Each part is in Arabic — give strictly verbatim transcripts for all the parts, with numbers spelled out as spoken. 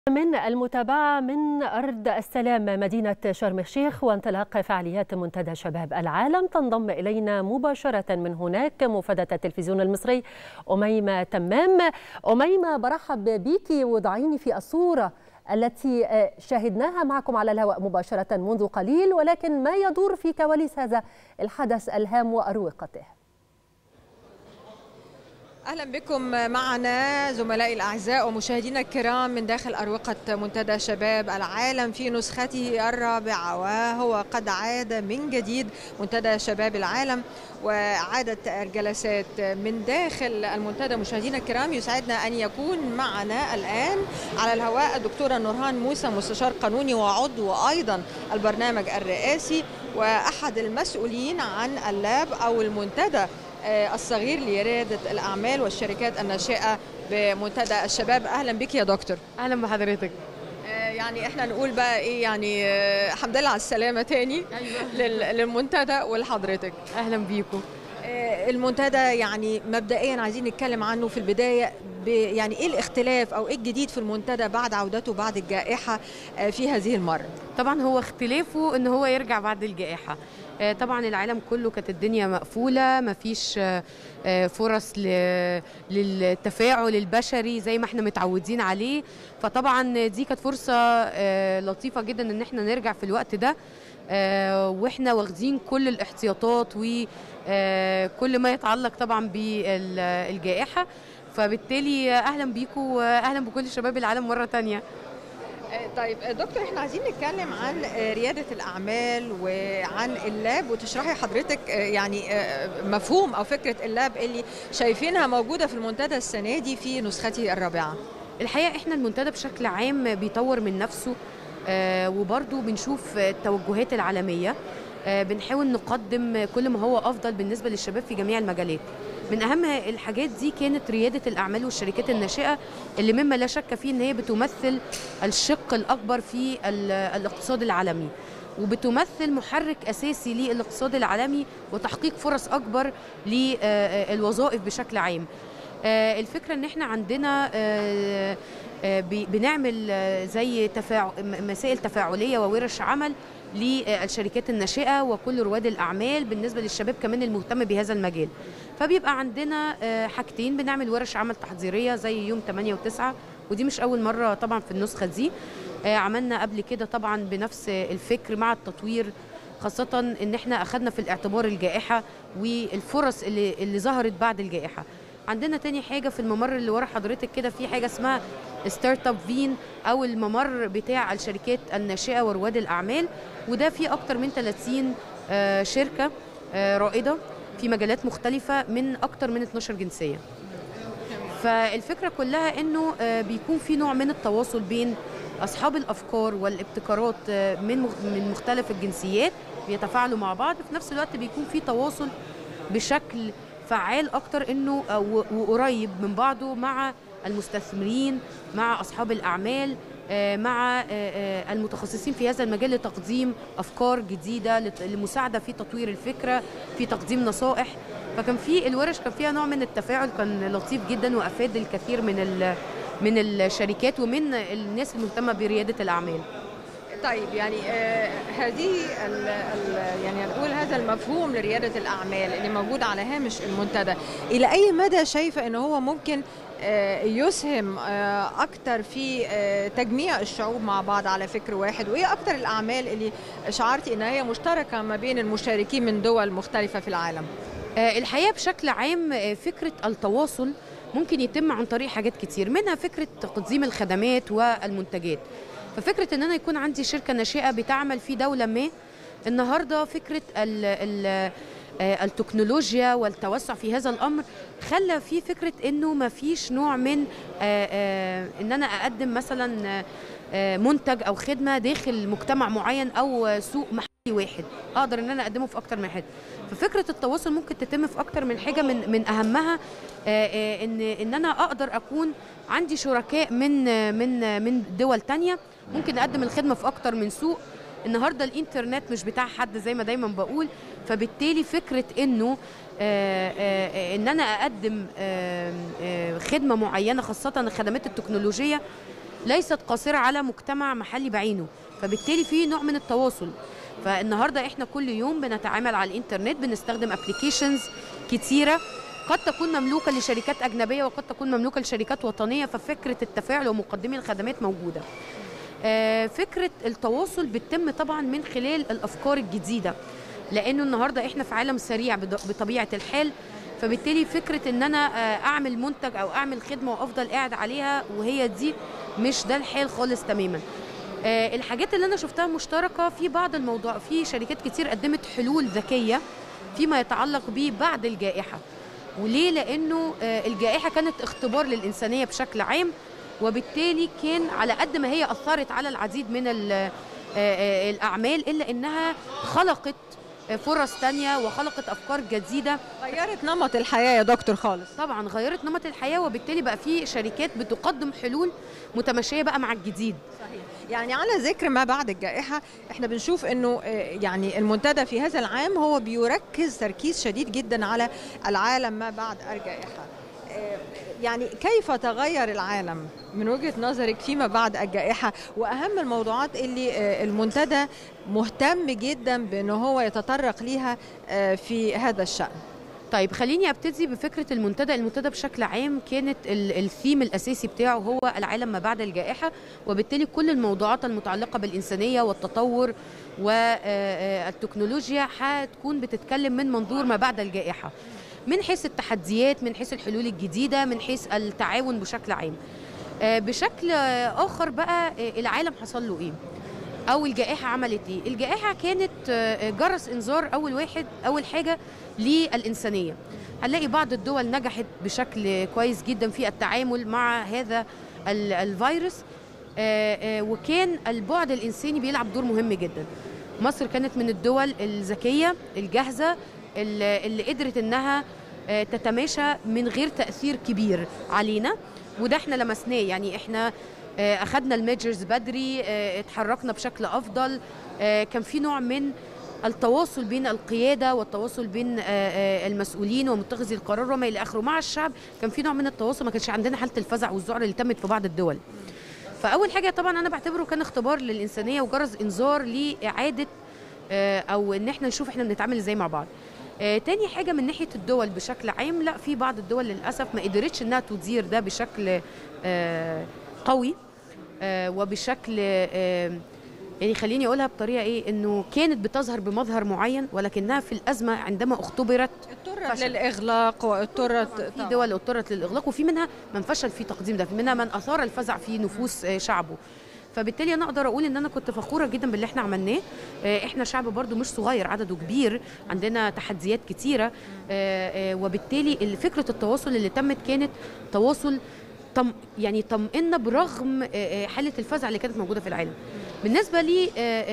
من المتابعة من أرض السلام مدينة شرم الشيخ وانطلاق فعاليات منتدى شباب العالم. تنضم إلينا مباشرة من هناك مفادة التلفزيون المصري أميمة تمام. أميمة، برحب بيكي وضعيني في الصورة التي شاهدناها معكم على الهواء مباشرة منذ قليل، ولكن ما يدور في كواليس هذا الحدث الهام وأروقته؟ أهلا بكم معنا زملائي الأعزاء ومشاهدينا الكرام من داخل أروقة منتدى شباب العالم في نسخته الرابعة، وهو قد عاد من جديد منتدى شباب العالم وعادت الجلسات من داخل المنتدى. مشاهدينا الكرام، يسعدنا أن يكون معنا الآن على الهواء الدكتورة نورهان موسى، مستشار قانوني وعضو أيضا البرنامج الرئاسي وأحد المسؤولين عن اللاب أو المنتدى الصغير لريادة الأعمال والشركات الناشئة بمنتدى الشباب. أهلا بك يا دكتور. أهلا بحضرتك. يعني احنا نقول بقى ايه، يعني الحمد لله على السلامة تاني. أيوة. للمنتدى ولحضرتك. أهلا بيكم. المنتدى يعني مبدئيا عايزين نتكلم عنه في البداية، يعني ايه الاختلاف او ايه الجديد في المنتدى بعد عودته بعد الجائحة في هذه المرة؟ طبعا هو اختلافه ان هو يرجع بعد الجائحة. طبعا العالم كله كانت الدنيا مقفولة، مفيش فرص للتفاعل البشري زي ما احنا متعودين عليه، فطبعا دي كانت فرصة لطيفة جدا ان احنا نرجع في الوقت ده واحنا واخدين كل الاحتياطات وكل ما يتعلق طبعا بالجائحة. فبالتالي اهلا بيكم واهلا بكل شباب العالم مرة تانية. طيب دكتور، احنا عايزين نتكلم عن ريادة الأعمال وعن اللاب، وتشرحي حضرتك يعني مفهوم أو فكرة اللاب اللي شايفينها موجودة في المنتدى السنة دي في نسخته الرابعة. الحقيقة احنا المنتدى بشكل عام بيطور من نفسه، وبرضه بنشوف التوجهات العالمية، بنحاول نقدم كل ما هو أفضل بالنسبة للشباب في جميع المجالات. من أهم الحاجات دي كانت ريادة الأعمال والشركات الناشئة، اللي مما لا شك فيه أن هي بتمثل الشق الأكبر في الاقتصاد العالمي، وبتمثل محرك أساسي للاقتصاد العالمي وتحقيق فرص أكبر للوظائف بشكل عام. الفكرة أن احنا عندنا بنعمل زي تفاعل مسائل تفاعلية وورش عمل للشركات الناشئة وكل رواد الأعمال بالنسبة للشباب كمان المهتم بهذا المجال. فبيبقى عندنا حاجتين، بنعمل ورش عمل تحضيرية زي يوم ثمانية وتسعة، ودي مش أول مرة طبعا في النسخة دي، عملنا قبل كده طبعا بنفس الفكر مع التطوير، خاصة إن احنا أخذنا في الاعتبار الجائحة والفرص اللي, اللي ظهرت بعد الجائحة. عندنا تاني حاجة في الممر اللي ورا حضرتك كده، في حاجة اسمها ستارت اب فين أو الممر بتاع الشركات الناشئة ورواد الأعمال، وده فيه أكتر من ثلاثين شركة رائدة في مجالات مختلفة من أكتر من اثناشر جنسية. فالفكرة كلها إنه بيكون في نوع من التواصل بين أصحاب الأفكار والابتكارات من من مختلف الجنسيات، بيتفاعلوا مع بعض، في نفس الوقت بيكون في تواصل بشكل فعال أكتر إنه وقريب من بعضه مع المستثمرين، مع أصحاب الأعمال، مع المتخصصين في هذا المجال لتقديم أفكار جديدة للمساعدة في تطوير الفكرة، في تقديم نصائح. فكان في الورش كان فيها نوع من التفاعل، كان لطيف جدا وأفاد الكثير من من الشركات ومن الناس المهتمة بريادة الأعمال. طيب يعني آه هذه ال ال يعني نقول هذا المفهوم لريادة الأعمال اللي موجود على هامش المنتدى، إلى أي مدى شايفة إنه هو ممكن آه يسهم آه أكتر في آه تجميع الشعوب مع بعض على فكر واحد؟ وإيه أكتر الأعمال اللي شعرتي إنها هي مشتركة ما بين المشاركين من دول مختلفة في العالم؟ آه الحقيقة بشكل عام فكرة التواصل ممكن يتم عن طريق حاجات كتير، منها فكرة تقديم الخدمات والمنتجات. ففكرة ان انا يكون عندي شركة ناشئة بتعمل في دولة ما، النهاردة فكرة ال ال التكنولوجيا والتوسع في هذا الامر خلى في فكرة انه ما فيش نوع من ان انا اقدم مثلا منتج او خدمة داخل مجتمع معين او سوق محلي واحد، اقدر ان انا اقدمه في اكتر من حته. ففكرة التواصل ممكن تتم في اكتر من حاجة، من من اهمها ان ان انا اقدر اكون عندي شركاء من من من دول تانية، ممكن اقدم الخدمة في اكتر من سوق. النهارده الانترنت مش بتاع حد زي ما دايما بقول، فبالتالي فكرة انه آآ آآ ان انا اقدم آآ خدمة معينة خاصة الخدمات التكنولوجية ليست قاصرة على مجتمع محلي بعينه، فبالتالي في نوع من التواصل. فالنهارده احنا كل يوم بنتعامل على الانترنت، بنستخدم ابلكيشنز كتيرة قد تكون مملوكة لشركات أجنبية وقد تكون مملوكة لشركات وطنية، ففكرة التفاعل ومقدمي الخدمات موجودة. فكرة التواصل بتتم طبعا من خلال الأفكار الجديدة، لأنه النهاردة احنا في عالم سريع بطبيعة الحال، فبالتالي فكرة ان انا اعمل منتج او اعمل خدمة وافضل قاعد عليها وهي دي مش ده الحال خالص تماما. الحاجات اللي انا شفتها مشتركة في بعض الموضوع، في شركات كتير قدمت حلول ذكية فيما يتعلق به بعد الجائحة. وليه؟ لانه الجائحة كانت اختبار للإنسانية بشكل عام، وبالتالي كان على قد ما هي أثرت على العديد من الأعمال إلا أنها خلقت فرص تانية وخلقت أفكار جديدة، غيرت نمط الحياة يا دكتور خالص. طبعا غيرت نمط الحياة، وبالتالي بقى في شركات بتقدم حلول متماشية بقى مع الجديد. صحيح. يعني على ذكر ما بعد الجائحة، احنا بنشوف انه يعني المنتدى في هذا العام هو بيركز تركيز شديد جدا على العالم ما بعد الجائحة. يعني كيف تغير العالم من وجهة نظرك فيما بعد الجائحة، وأهم الموضوعات اللي المنتدى مهتم جدا بأنه هو يتطرق ليها في هذا الشأن؟ طيب خليني أبتدي بفكرة المنتدى. المنتدى بشكل عام كانت الثيم الأساسي بتاعه هو العالم ما بعد الجائحة، وبالتالي كل الموضوعات المتعلقة بالإنسانية والتطور والتكنولوجيا هتكون بتتكلم من منظور ما بعد الجائحة، من حيث التحديات، من حيث الحلول الجديدة، من حيث التعاون بشكل عام. بشكل آخر بقى العالم حصل له إيه؟ أو الجائحة عملت إيه؟ الجائحة كانت جرس إنذار أول واحد أول حاجة للإنسانية. هنلاقي بعض الدول نجحت بشكل كويس جدا في التعامل مع هذا الفيروس، وكان البعد الإنساني بيلعب دور مهم جدا. مصر كانت من الدول الذكية الجاهزة اللي قدرت انها تتماشى من غير تأثير كبير علينا، وده احنا لمسناه. يعني احنا اخذنا الميجرز بدري، اتحركنا بشكل افضل، كان في نوع من التواصل بين القيادة والتواصل بين المسؤولين ومتخذي القرار وما الى اخره مع الشعب، كان في نوع من التواصل، ما كانش عندنا حالة الفزع والذعر اللي تمت في بعض الدول. فاول حاجة طبعا انا بعتبره كان اختبار للإنسانية وجرس انذار لإعادة او ان احنا نشوف احنا بنتعامل ازاي مع بعض. آه، تاني حاجة من ناحية الدول بشكل عام، لا في بعض الدول للأسف ما قدرتش انها تدير ده بشكل آه، قوي آه، وبشكل آه، يعني خليني اقولها بطريقة ايه، انه كانت بتظهر بمظهر معين ولكنها في الأزمة عندما اختبرت اضطرت للإغلاق، واضطرت في دول اضطرت للإغلاق، وفي منها من فشل في تقديم ده، في منها من أثار الفزع في نفوس آه، شعبه. فبالتالي انا اقدر اقول ان انا كنت فخوره جدا باللي احنا عملناه. احنا شعب برضو مش صغير، عدده كبير، عندنا تحديات كتيره، وبالتالي فكره التواصل اللي تمت كانت تواصل طم يعني طمئنا برغم حاله الفزع اللي كانت موجوده في العالم. بالنسبه لي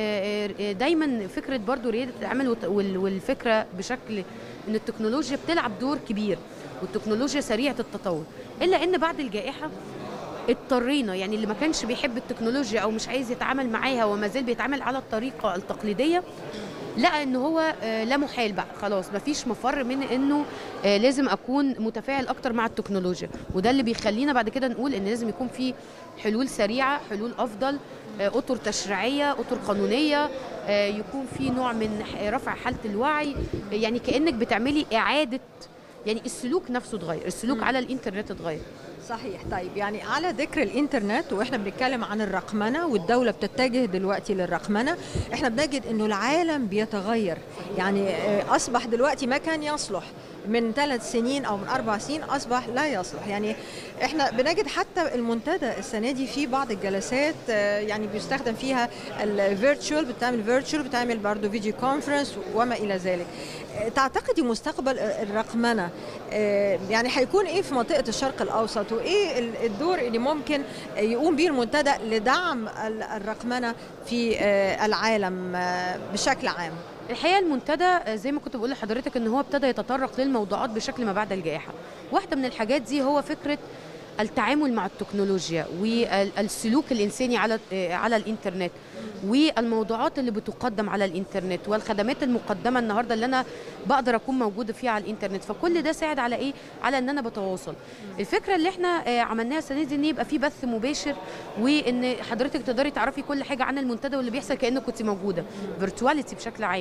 دايما فكره برضو رياده العمل والفكره بشكل ان التكنولوجيا بتلعب دور كبير، والتكنولوجيا سريعه التطور، الا ان بعد الجائحه اضطرينا، يعني اللي ما كانش بيحب التكنولوجيا او مش عايز يتعامل معاها وما زال بيتعامل على الطريقه التقليديه، لقى ان هو لا محال بقى، خلاص ما فيش مفر من انه لازم اكون متفاعل اكتر مع التكنولوجيا. وده اللي بيخلينا بعد كده نقول ان لازم يكون في حلول سريعه، حلول افضل، اطر تشريعيه، اطر قانونيه، يكون في نوع من رفع حاله الوعي، يعني كانك بتعملي اعاده، يعني السلوك نفسه اتغير، السلوك م. على الانترنت اتغير. صحيح. طيب يعني على ذكر الانترنت واحنا بنتكلم عن الرقمنه والدوله بتتجه دلوقتي للرقمنه، احنا بنجد انه العالم بيتغير، يعني اصبح دلوقتي ما كان يصلح من ثلاث سنين او من اربع سنين اصبح لا يصلح. يعني احنا بنجد حتى المنتدى السنه دي في بعض الجلسات يعني بيستخدم فيها الفيرتشوال، بتعمل فيرتشوال، بتعمل برضه فيديو كونفرنس وما الى ذلك. تعتقدي مستقبل الرقمنه يعني هيكون ايه في منطقه الشرق الاوسط، وايه الدور اللي ممكن يقوم به المنتدى لدعم الرقمنه في العالم بشكل عام؟ الحقيقه المنتدى زي ما كنت بقول لحضرتك ان هو ابتدى يتطرق للموضوعات بشكل ما بعد الجائحه. واحده من الحاجات دي هو فكره التعامل مع التكنولوجيا والسلوك الإنساني على على الإنترنت والموضوعات اللي بتقدم على الإنترنت والخدمات المقدمة النهاردة اللي أنا بقدر أكون موجودة فيها على الإنترنت. فكل ده ساعد على إيه؟ على إن أنا بتواصل. الفكرة اللي إحنا عملناها السنة دي إن يبقى في بث مباشر، وإن حضرتك تقدري تعرفي كل حاجة عن المنتدى واللي بيحصل كأنك كنت موجودة، فيرتواليتي بشكل عام.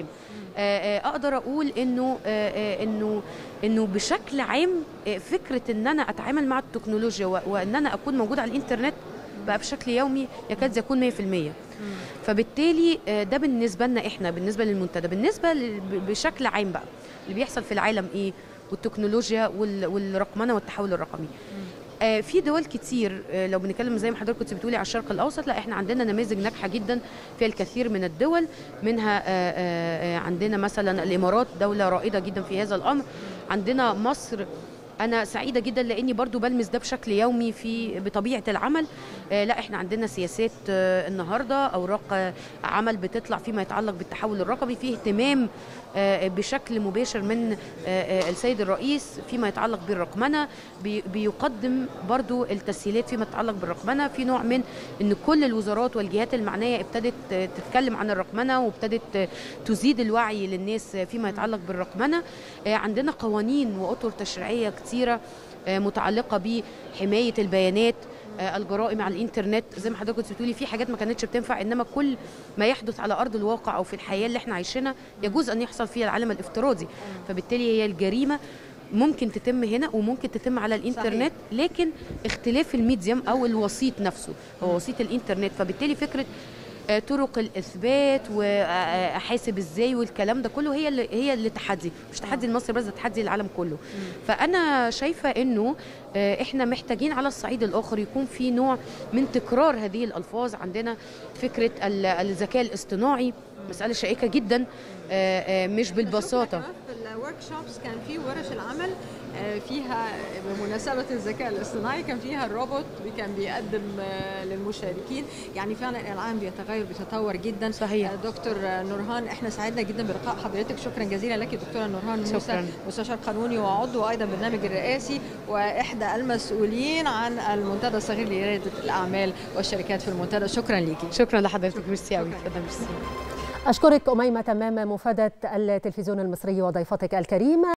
اقدر اقول انه انه انه بشكل عام فكره ان انا اتعامل مع التكنولوجيا وان انا اكون موجود على الانترنت بقى بشكل يومي يكاد يكون مية في المية. فبالتالي ده بالنسبه لنا احنا، بالنسبه للمنتدى. بالنسبه بشكل عام بقى اللي بيحصل في العالم ايه، والتكنولوجيا والرقمنه والتحول الرقمي. آه في دول كتير، آه لو بنتكلم زي ما حضرتك كنت بتقولي على الشرق الاوسط، لا احنا عندنا نماذج ناجحه جدا في الكثير من الدول، منها آه آه عندنا مثلا الامارات، دوله رائده جدا في هذا الامر. عندنا مصر، أنا سعيدة جدا لأني برضو بلمس ده بشكل يومي في بطبيعة العمل. آه لا احنا عندنا سياسات آه النهاردة، أوراق آه عمل بتطلع فيما يتعلق بالتحول الرقمي، فيه اهتمام آه بشكل مباشر من آه السيد الرئيس فيما يتعلق بالرقمنة. بي بيقدم برضو التسهيلات فيما يتعلق بالرقمنة، في نوع من أن كل الوزارات والجهات المعنية ابتدت آه تتكلم عن الرقمنة، وابتدت آه تزيد الوعي للناس فيما يتعلق بالرقمنة. آه عندنا قوانين وأطر تشريعية كتيرة متعلقة بحماية البيانات، الجرائم على الانترنت. زي ما حضرتك كنت بتقولي في حاجات ما كانتش بتنفع، انما كل ما يحدث على ارض الواقع او في الحياة اللي احنا عايشينها يجوز ان يحصل فيها العالم الافتراضي. فبالتالي هي الجريمة ممكن تتم هنا وممكن تتم على الانترنت، لكن اختلاف الميديم او الوسيط نفسه هو وسيط الانترنت. فبالتالي فكرة طرق الاثبات واحاسب ازاي والكلام ده كله هي اللي هي اللي تحدي، مش تحدي لمصر بس، ده تحدي للعالم كله. فانا شايفه انه احنا محتاجين على الصعيد الاخر يكون في نوع من تكرار هذه الالفاظ. عندنا فكره الذكاء الاصطناعي، مساله شائكه جدا مش بالبساطه. في الورك شوبس كان في ورش العمل فيها بمناسبه الذكاء الاصطناعي، كان فيها الروبوت كان بيقدم للمشاركين. يعني فعلا العالم بيتغير بيتطور جدا. صحيح. دكتور نورهان، احنا سعدنا جدا بلقاء حضرتك، شكرا جزيلا لك دكتوره نورهان موسى، مستشار قانوني وعضو ايضا برنامج الرئاسي واحدى المسؤولين عن المنتدى الصغير لرياده الاعمال والشركات في المنتدى. شكرا ليكي. شكرا لحضرتك، ميرسي قوي. أشكرك أميمة تمام، مفادة التلفزيون المصري وضيفتك الكريمة.